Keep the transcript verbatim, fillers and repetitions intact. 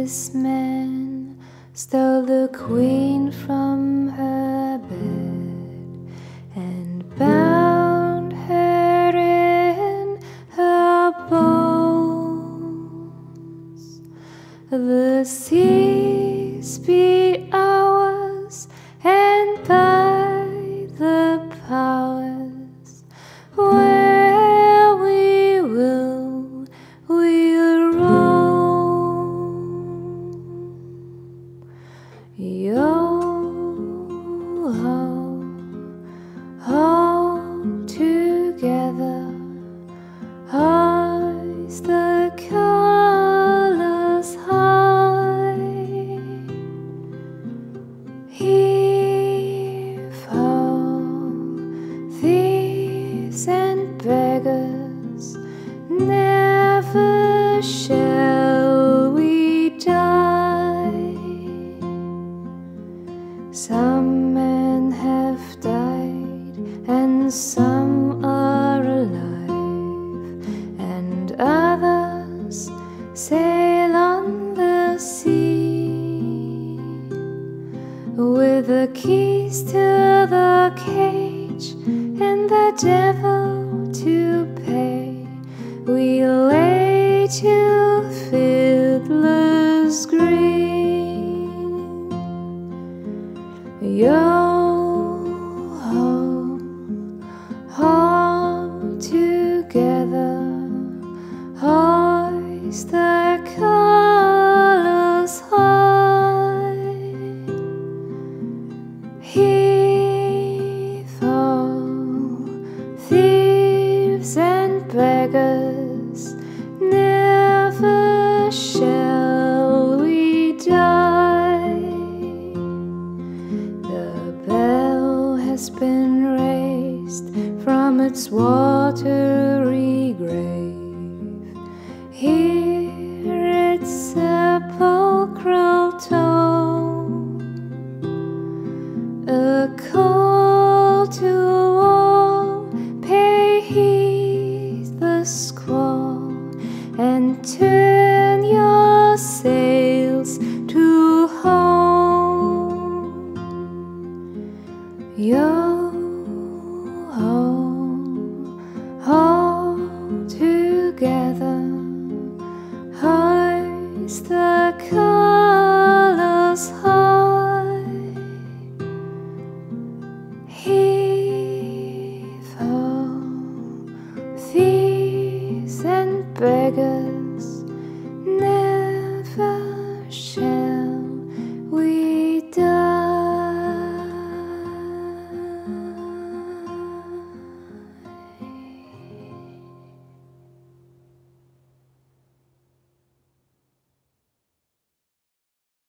this man stole the queen from her bed and bound her in her bones. The seas be ours, and by the powers where we will, we'll roam. Yo-ho, all together, hoist the colors high. Heave ho, thieves and beggars, never shall we die. Some men have died and some are alive, and others sail on the sea with the keys to the cage and the devil to pay. We lay till fiddler's green. Yo-ho, all together, hoist the colors high. Heave ho, thieves and beggars, never shall we die. The bell has been raised from its watery grave. Hear its sepulchral tone, a call to all, pay heed the squall, and turn your sails to home. Yo-ho, all together, hoist the colors high. Heave ho, thieves and beggars,